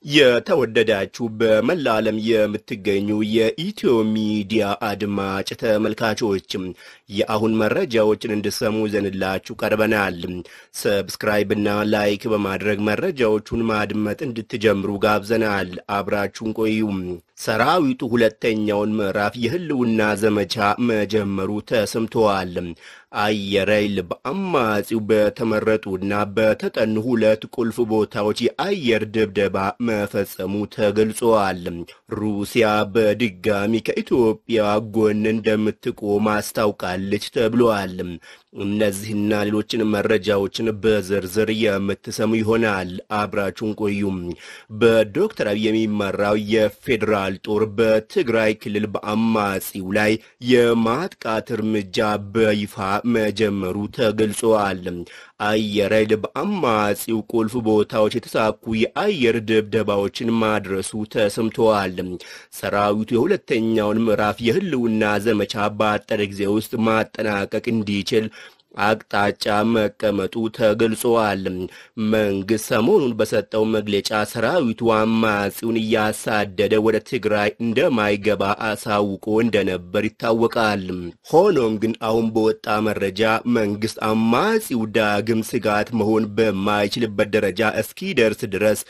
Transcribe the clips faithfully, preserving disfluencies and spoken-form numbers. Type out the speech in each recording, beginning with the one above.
የተወደዳችሁ በመላ ዓለም የምትገኙ የኢትዮ ሚዲያ አድማጭ ተመልካቾች የአሁን መረጃዎችን እንድሰሙ ዘንላችሁ ቀርበናል። ሰብስክራይብ እና ላይክ በማድረግ መረጃዎቹን ማድመጥ እንድትጀምሩ ጋብዘናል። አብራችሁን ቆዩ። ሰራዊቱ ሁለተኛውን ምዕራፍ የህልውና ዘመቻ መጀመሩ ተሰምቷል። አየር ኃይል በአማጺው በተመረጡና በተጠኑ ሁለት ቁልፍ ቦታዎች የአየር ድብደባ መፈጸሙ ተገልጿል። ሩሲያ በድጋሚ ከኢትዮጵያ ጎን እንደምትቆም አስታውቃለች ተብሏል። እነዚህና ሌሎችን መረጃዎችን በዝርዝር የምትሰሙ ይሆናል። አብራችሁን ቆዩ። በዶክተር አብይ የሚመራው የፌዴራል ጦር በትግራይ ክልል በአማጺው ላይ የማጥቃት እርምጃ በይፋ መጀመሩ ተገልጿል። አየር ኃይል በአማጺው ቁልፍ ቦታዎች የተሳኩ የአየር ድብደባዎችን ማድረሱ ተሰምቷል። ሰራዊቱ የሁለተኛውን ምዕራፍ የህልውና ዘመቻ በአጠረ ጊዜ ውስጥ ማጠናቀቅ እንዲችል አቅጣጫ መቀመጡ ተገልጿል። መንግስት ሰሞኑን በሰጠው መግለጫ ሰራዊቱ አማጺውን እያሳደደ ወደ ትግራይ እንደማይገባ አሳውቆ እንደነበር ይታወቃል። ሆኖም ግን አሁን በወጣ መረጃ መንግስት አማጺው ዳግም ስጋት መሆን በማይችልበት ደረጃ እስኪደርስ ድረስ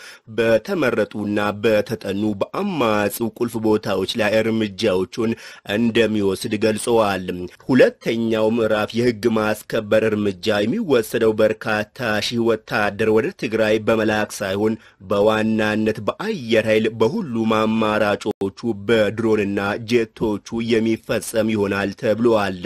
በተመረጡና በተጠኑ በአማጺው ቁልፍ ቦታዎች ላይ እርምጃዎቹን እንደሚወስድ ገልጸዋል። ሁለተኛው ምዕራፍ የህግ ማስ ከበር እርምጃ የሚወሰደው በርካታ ሺህ ወታደር ወደ ትግራይ በመላክ ሳይሆን በዋናነት በአየር ኃይል በሁሉም አማራጮቹ በድሮንና ጄቶቹ የሚፈጸም ይሆናል ተብሏል።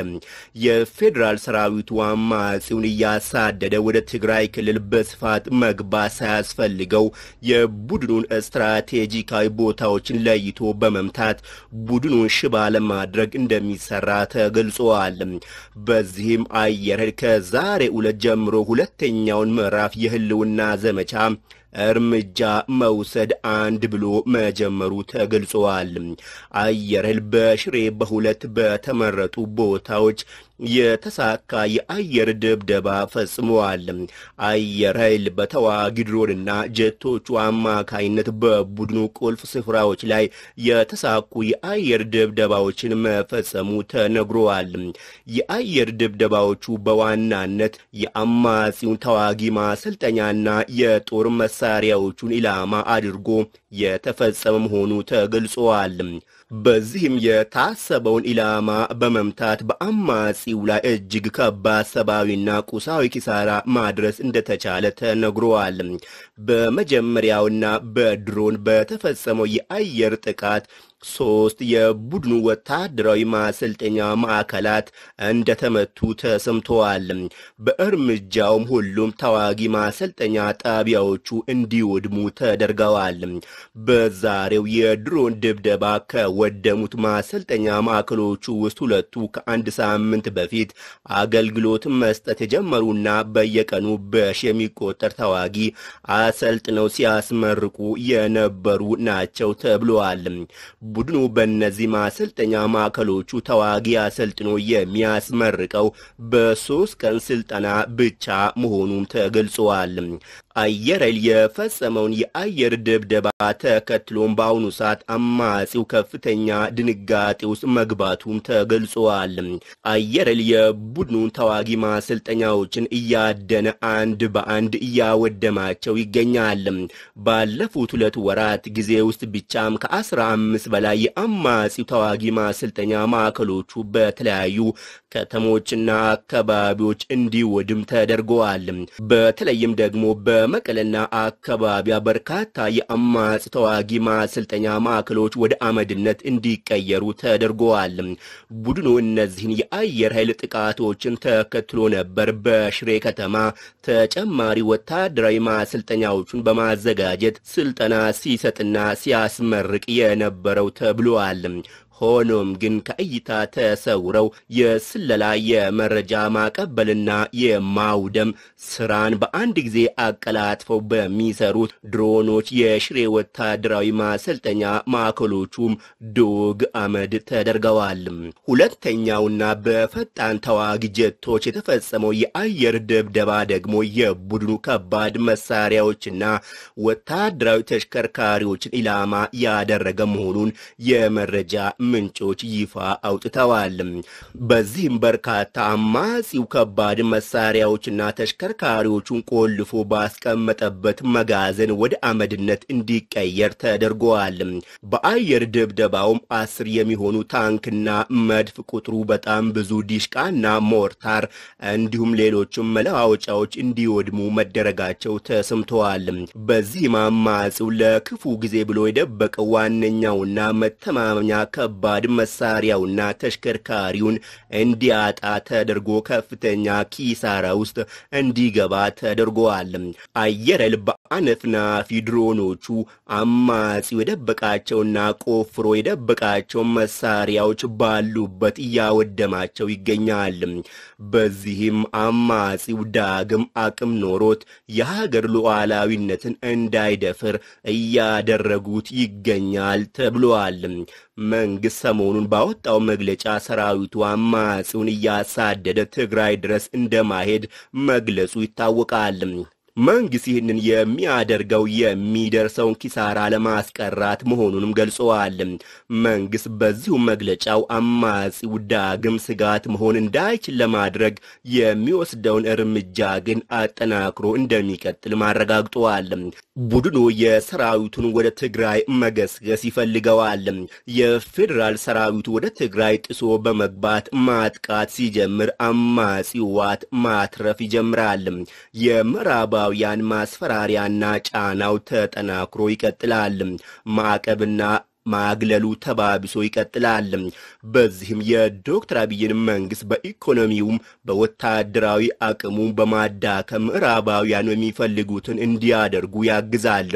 የፌዴራል ሰራዊቱ አማጺውን እያሳደደ ወደ ትግራይ ክልል በስፋት መግባት ሳያስፈልገው የቡድኑን ስትራቴጂካዊ ቦታዎችን ለይቶ በመምታት ቡድኑን ሽባ ለማድረግ እንደሚሰራ ተገልጿል። በዚህም አየር ከዛሬ ዕለት ጀምሮ ሁለተኛውን ምዕራፍ የህልውና ዘመቻ እርምጃ መውሰድ አንድ ብሎ መጀመሩ ተገልጿል። አየር ኃይል በሽሬ በሁለት በተመረጡ ቦታዎች የተሳካ የአየር ድብደባ ፈጽሟል። አየር ኃይል በተዋጊ ድሮንና ጀቶቹ አማካይነት በቡድኑ ቁልፍ ስፍራዎች ላይ የተሳኩ የአየር ድብደባዎችን መፈጸሙ ተነግሯል። የአየር ድብደባዎቹ በዋናነት የአማጺውን ተዋጊ ማሰልጠኛና የጦር መሳሪያዎቹን ኢላማ አድርጎ የተፈጸመ መሆኑ ተገልጿል። በዚህም የታሰበውን ኢላማ በመምታት በአማጺው ላይ እጅግ ከባድ ሰብአዊና ቁሳዊ ኪሳራ ማድረስ እንደተቻለ ተነግሯል። በመጀመሪያውና በድሮን በተፈጸመው የአየር ጥቃት ሶስት የቡድኑ ወታደራዊ ማሰልጠኛ ማዕከላት እንደተመቱ ተሰምተዋል። በእርምጃውም ሁሉም ተዋጊ ማሰልጠኛ ጣቢያዎቹ እንዲወድሙ ተደርገዋል። በዛሬው የድሮን ድብደባ ከወደሙት ማሰልጠኛ ማዕከሎቹ ውስጥ ሁለቱ ከአንድ ሳምንት በፊት አገልግሎት መስጠት የጀመሩና በየቀኑ በሺ የሚቆጠር ተዋጊ አሰልጥነው ሲያስመርቁ የነበሩ ናቸው ተብሏል። ቡድኑ በእነዚህ ማሰልጠኛ ማዕከሎቹ ተዋጊ አሰልጥኖ የሚያስመርቀው በሶስት ቀን ስልጠና ብቻ መሆኑም ተገልጿል። አየር ኃይል የፈጸመውን የአየር ድብደባ ተከትሎም በአሁኑ ሰዓት አማጺው ከፍተኛ ድንጋጤ ውስጥ መግባቱም ተገልጿል። አየር ኃይል የቡድኑን ተዋጊ ማሰልጠኛዎችን እያደነ አንድ በአንድ እያወደማቸው ይገኛል። ባለፉት ሁለት ወራት ጊዜ ውስጥ ብቻም ከአስራ አምስት በላይ የአማጺው ተዋጊ ማሰልጠኛ ማዕከሎቹ በተለያዩ ከተሞችና አካባቢዎች እንዲወድም ተደርገዋል። በተለይም ደግሞ በመቀለና አካባቢያ በርካታ የአማጺ ተዋጊ ማሰልጠኛ ማዕከሎች ወደ አመድነት እንዲቀየሩ ተደርገዋል። ቡድኑ እነዚህን የአየር ኃይል ጥቃቶችን ተከትሎ ነበር በሽሬ ከተማ ተጨማሪ ወታደራዊ ማሰልጠኛዎችን በማዘጋጀት ስልጠና ሲሰጥና ሲያስመርቅ የነበረው ተብሏል። ሆኖም ግን ከእይታ ተሰውረው የስለላ የመረጃ ማቀበልና የማውደም ስራን በአንድ ጊዜ አቀላጥፈው በሚሰሩት ድሮኖች የሽሬ ወታደራዊ ማሰልጠኛ ማዕከሎቹም ዶግ አመድ ተደርገዋል። ሁለተኛውና በፈጣን ተዋጊ ጀቶች የተፈጸመው የአየር ድብደባ ደግሞ የቡድኑ ከባድ መሳሪያዎችና ወታደራዊ ተሽከርካሪዎችን ኢላማ ያደረገ መሆኑን የመረጃ ምንጮች ይፋ አውጥተዋል። በዚህም በርካታ አማጺው ከባድ መሳሪያዎችና ተሽከርካሪዎቹን ቆልፎ ባስቀመጠበት መጋዘን ወደ አመድነት እንዲቀየር ተደርጓል። በአየር ድብደባውም አስር የሚሆኑ ታንክና መድፍ ቁጥሩ በጣም ብዙ ዲሽቃና ሞርታር እንዲሁም ሌሎችም መለዋወጫዎች እንዲወድሙ መደረጋቸው ተሰምተዋል። በዚህም አማጺው ለክፉ ጊዜ ብሎ የደበቀው ዋነኛውና መተማመኛ ከባድ መሳሪያውና ተሽከርካሪውን እንዲያጣ ተደርጎ ከፍተኛ ኪሳራ ውስጥ እንዲገባ ተደርጓል። አየር ኃይል በአነፍናፊ ድሮኖቹ አማጺው የደበቃቸውና ቆፍሮ የደበቃቸው መሳሪያዎች ባሉበት እያወደማቸው ይገኛል። በዚህም አማጺው ዳግም አቅም ኖሮት የሀገር ሉዓላዊነትን እንዳይደፍር እያደረጉት ይገኛል ተብሏል። መንግስት ሰሞኑን ባወጣው መግለጫ ሰራዊቱ አማጺውን እያሳደደ ትግራይ ድረስ እንደማይሄድ መግለጹ ይታወቃል። መንግስት ይህንን የሚያደርገው የሚደርሰውን ኪሳራ ለማስቀራት መሆኑንም ገልጸዋል። መንግስት በዚሁ መግለጫው አማጺው ዳግም ስጋት መሆን እንዳይችል ለማድረግ የሚወስደውን እርምጃ ግን አጠናክሮ እንደሚቀጥል ማረጋግጠዋል። ቡድኑ የሰራዊቱን ወደ ትግራይ መገስገስ ይፈልገዋል። የፌዴራል ሰራዊቱ ወደ ትግራይ ጥሶ በመግባት ማጥቃት ሲጀምር አማጺው ዋት ማትረፍ ይጀምራል። የምዕራብ ያን ማስፈራሪያና ጫናው ተጠናክሮ ይቀጥላል። ማዕቀብና ማግለሉ ተባብሶ ይቀጥላል። በዚህም የዶክተር አብይን መንግስት በኢኮኖሚውም በወታደራዊ አቅሙ በማዳከም ምዕራባውያን የሚፈልጉትን እንዲያደርጉ ያግዛል።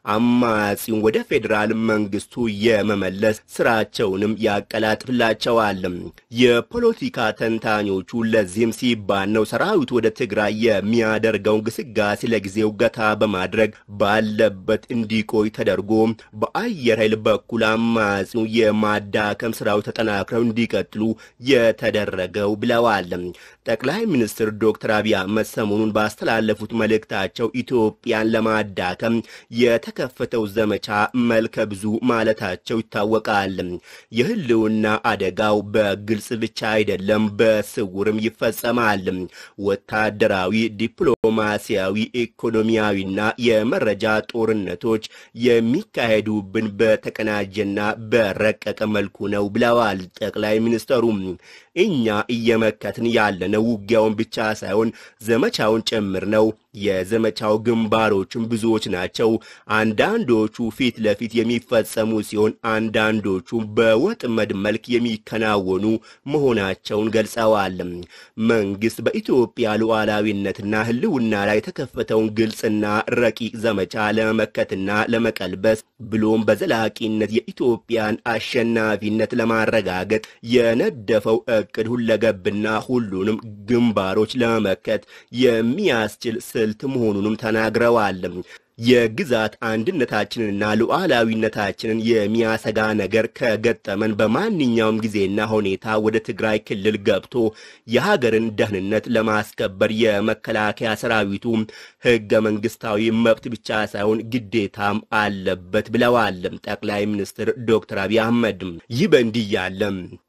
አማጺውን ወደ ፌዴራል መንግስቱ የመመለስ ስራቸውንም ያቀላጥፍላቸዋል። የፖለቲካ ተንታኞቹ ለዚህም ሲባል ነው ሰራዊቱ ወደ ትግራይ የሚያደርገውን ግስጋሴ ለጊዜው ገታ በማድረግ ባለበት እንዲቆይ ተደርጎ በአየር ኃይል በኩል አማጺው የማዳከም ስራው ተጠናክረው እንዲቀጥሉ የተደረገው ብለዋል። ጠቅላይ ሚኒስትር ዶክተር አብይ አህመድ ሰሞኑን ባስተላለፉት መልእክታቸው ኢትዮጵያን ለማዳከም የተከፈተው ዘመቻ መልከ ብዙ ማለታቸው ይታወቃል። የህልውና አደጋው በግልጽ ብቻ አይደለም፣ በስውርም ይፈጸማል። ወታደራዊ፣ ዲፕሎማሲያዊ፣ ኢኮኖሚያዊና የመረጃ ጦርነቶች የሚካሄዱብን በተቀናጀና በረቀቀ መልኩ ነው ብለዋል ጠቅላይ ሚኒስትሩ። እኛ እየመከትን ያለነው ውጊያውን ብቻ ሳይሆን ዘመቻውን ጭምር ነው። የዘመቻው ግንባሮችም ብዙዎች ናቸው። አንዳንዶቹ ፊት ለፊት የሚፈጸሙ ሲሆን አንዳንዶቹ በወጥመድ መልክ የሚከናወኑ መሆናቸውን ገልጸዋል። መንግስት በኢትዮጵያ ሉዓላዊነትና ህልውና ላይ የተከፈተውን ግልጽና ረቂቅ ዘመቻ ለመመከትና ለመቀልበስ ብሎም በዘላቂነት የኢትዮጵያን አሸናፊነት ለማረጋገጥ የነደፈው እቅድ ሁለገብና ሁሉንም ግንባሮች ለመመከት የሚያስችል ስልት መሆኑንም ተናግረዋል። የግዛት አንድነታችንንና ሉዓላዊነታችንን የሚያሰጋ ነገር ከገጠመን በማንኛውም ጊዜና ሁኔታ ወደ ትግራይ ክልል ገብቶ የሀገርን ደህንነት ለማስከበር የመከላከያ ሰራዊቱ ህገ መንግስታዊ መብት ብቻ ሳይሆን ግዴታም አለበት ብለዋል ጠቅላይ ሚኒስትር ዶክተር አብይ አህመድ። ይህ በእንዲህ ያለ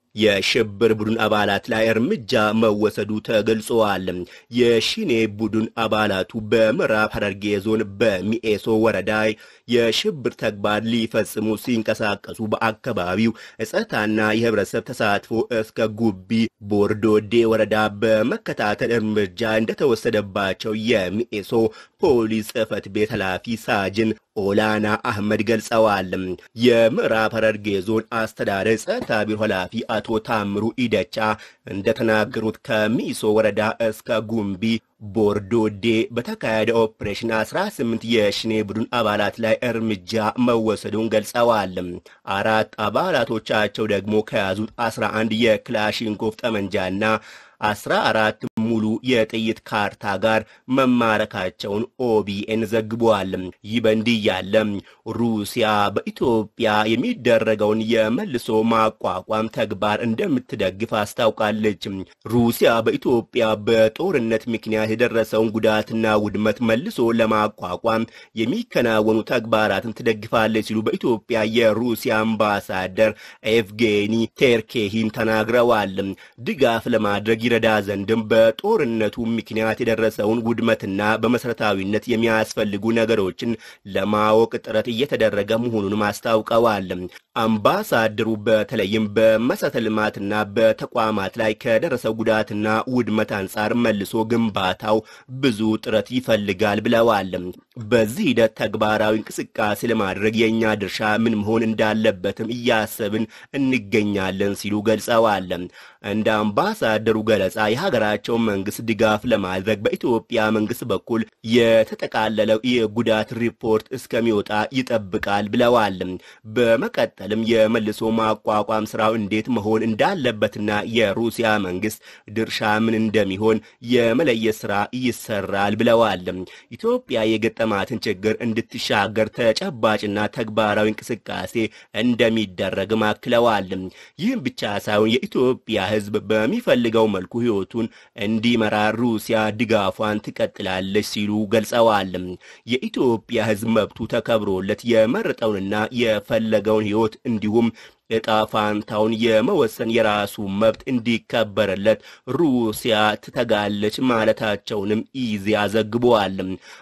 የሽብር ቡድን አባላት ላይ እርምጃ መወሰዱ ተገልጿል። የሽኔ ቡድን አባላቱ በምዕራብ ሐረርጌ ዞን በሚኤሶ ወረዳ የሽብር ተግባር ሊፈጽሙ ሲንቀሳቀሱ በአካባቢው ጸጥታና የህብረተሰብ ተሳትፎ እስከ ጉቢ ቦርዶዴ ወረዳ በመከታተል እርምጃ እንደተወሰደባቸው የሚኤሶ ፖሊስ ጽሕፈት ቤት ኃላፊ ሳጅን ኦላና አህመድ ገልጸዋል። የምዕራብ ሐረርጌ ዞን አስተዳደር ጸጥታ ቢሮ ኃላፊ አቶ ታምሩ ኢደቻ እንደተናገሩት ከሚሶ ወረዳ እስከ ጉምቢ ቦርዶዴ በተካሄደ ኦፕሬሽን አስራ ስምንት የሽኔ ቡድን አባላት ላይ እርምጃ መወሰዱን ገልጸዋል። አራት አባላቶቻቸው ደግሞ ከያዙት አስራ አንድ የክላሽንኮቭ ጠመንጃና አስራ አራት ሙሉ የጥይት ካርታ ጋር መማረካቸውን ኦቢኤን ዘግቧል። ይህ በእንዲህ ያለ ሩሲያ በኢትዮጵያ የሚደረገውን የመልሶ ማቋቋም ተግባር እንደምትደግፍ አስታውቃለች። ሩሲያ በኢትዮጵያ በጦርነት ምክንያት የደረሰውን ጉዳትና ውድመት መልሶ ለማቋቋም የሚከናወኑ ተግባራትን ትደግፋለች ሲሉ በኢትዮጵያ የሩሲያ አምባሳደር ኤቭጌኒ ቴርኬሂን ተናግረዋል። ድጋፍ ለማድረግ ይረዳ ዘንድም በጦርነቱ ምክንያት የደረሰውን ውድመትና በመሰረታዊነት የሚያስፈልጉ ነገሮችን ለማወቅ ጥረት እየተደረገ መሆኑን አስታውቀዋል። አምባሳደሩ በተለይም በመሰረተ ልማትና በተቋማት ላይ ከደረሰው ጉዳትና ውድመት አንጻር መልሶ ግንባታው ብዙ ጥረት ይፈልጋል ብለዋል። በዚህ ሂደት ተግባራዊ እንቅስቃሴ ለማድረግ የኛ ድርሻ ምን መሆን እንዳለበትም እያሰብን እንገኛለን ሲሉ ገልጸዋል። እንደ አምባሳደሩ ገለጻ የሀገራቸው መንግስት ድጋፍ ለማድረግ በኢትዮጵያ መንግስት በኩል የተጠቃለለው የጉዳት ሪፖርት እስከሚወጣ ይጠብቃል ብለዋል። በመቀጠልም የመልሶ ማቋቋም ስራው እንዴት መሆን እንዳለበትና የሩሲያ መንግስት ድርሻ ምን እንደሚሆን የመለየት ስራ ይሰራል ብለዋል። ኢትዮጵያ የገጠማትን ችግር እንድትሻገር ተጨባጭና ተግባራዊ እንቅስቃሴ እንደሚደረግ አክለዋል። ይህም ብቻ ሳይሆን የኢትዮጵያ ህዝብ በሚፈልገው መልኩ ህይወቱን እንዲመራ ሩሲያ ድጋፏን ትቀጥላለች ሲሉ ገልጸዋል። የኢትዮጵያ ህዝብ መብቱ ተከብሮለት የመረጠውንና የፈለገውን ህይወት እንዲሁም እጣ ፋንታውን የመወሰን የራሱ መብት እንዲከበረለት ሩሲያ ትተጋለች ማለታቸውንም ኢዜአ ዘግቧል።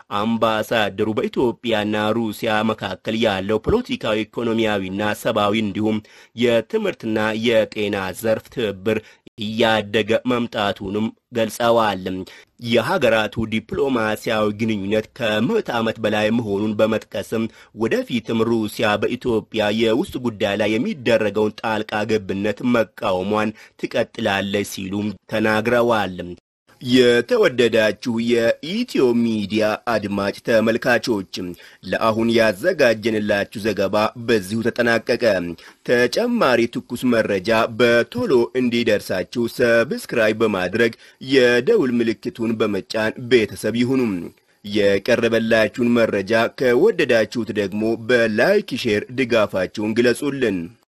አምባሳደሩ በኢትዮጵያና ሩሲያ መካከል ያለው ፖለቲካዊ፣ ኢኮኖሚያዊና ሰብአዊ እንዲሁም የትምህርትና የጤና ዘርፍ ትብብር እያደገ መምጣቱንም ገልጸዋል። የሀገራቱ ዲፕሎማሲያዊ ግንኙነት ከምዕተ ዓመት በላይ መሆኑን በመጥቀስም ወደፊትም ሩሲያ በኢትዮጵያ የውስጥ ጉዳይ ላይ የሚደረገውን ጣልቃ ገብነት መቃወሟን ትቀጥላለች ሲሉም ተናግረዋል። የተወደዳችሁ የኢትዮ ሚዲያ አድማጭ ተመልካቾች ለአሁን ያዘጋጀንላችሁ ዘገባ በዚሁ ተጠናቀቀ። ተጨማሪ ትኩስ መረጃ በቶሎ እንዲደርሳችሁ ሰብስክራይብ በማድረግ የደውል ምልክቱን በመጫን ቤተሰብ ይሁኑ። የቀረበላችሁን መረጃ ከወደዳችሁት ደግሞ በላይክ ሼር ድጋፋችሁን ግለጹልን።